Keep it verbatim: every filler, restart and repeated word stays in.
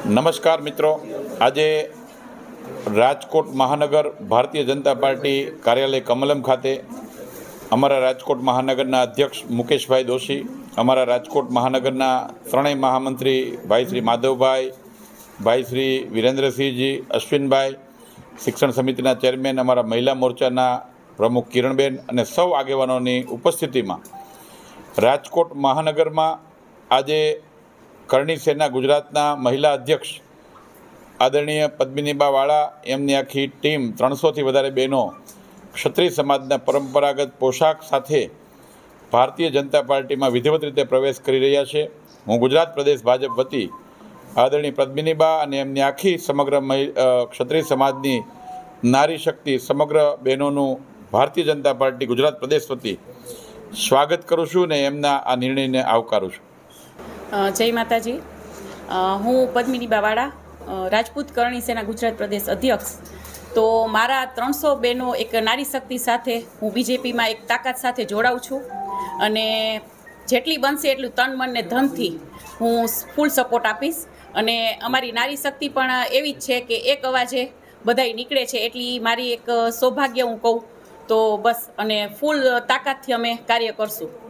નમસ્કાર મિત્રો, આજે રાજકોટ મહાનગર ભારતીય જનતા પાર્ટી કાર્યાલય કમલમ ખાતે અમારા રાજકોટ મહાનગરના અધ્યક્ષ મુકેશભાઈ દોશી, અમારા રાજકોટ મહાનગરના ત્રણેય મહામંત્રી ભાઈ શ્રી માધવભાઈ, ભાઈ શ્રી વિરેન્દ્રસિંહજી, અશ્વિનભાઈ, શિક્ષણ સમિતિના ચેરમેન અમારા મહિલા મોરચાના પ્રમુખ કિરણબેન અને સૌ આગેવાનોની ઉપસ્થિતિમાં રાજકોટ મહાનગરમાં આજે કરણી સેના ગુજરાતના મહિલા અધ્યક્ષ આદરણીય પદ્મિનીબા વાળા એમની આખી ટીમ ત્રણસોથી વધારે બહેનો ક્ષત્રિય સમાજના પરંપરાગત પોશાક સાથે ભારતીય જનતા પાર્ટીમાં વિધિવત રીતે પ્રવેશ કરી રહ્યા છે। હું ગુજરાત પ્રદેશ ભાજપ વતી આદરણીય પદ્મિનીબા અને એમની આખી સમગ્ર ક્ષત્રિય સમાજની નારી શક્તિ સમગ્ર બહેનોનું ભારતીય જનતા પાર્ટી ગુજરાત પ્રદેશ વતી સ્વાગત કરું છું ને એમના આ નિર્ણયને આવકારું છું। જય માતાજી। હું પદ્મિનીબા વાળા, રાજપૂત કરણી સેના ગુજરાત પ્રદેશ અધ્યક્ષ। તો મારા ત્રણસો બહેનો એક નારી શક્તિ સાથે હું બીજેપીમાં એક તાકાત સાથે જોડાઉં છું અને જેટલી બનશે એટલું તન મન ને ધનથી હું ફૂલ સપોર્ટ આપીશ। અને અમારી નારી શક્તિ પણ એવી જ છે કે એક અવાજે બધાય નીકળે છે, એટલી મારી એક સૌભાગ્ય હું કહું તો બસ। અને ફૂલ તાકાતથી અમે કાર્ય કરશું।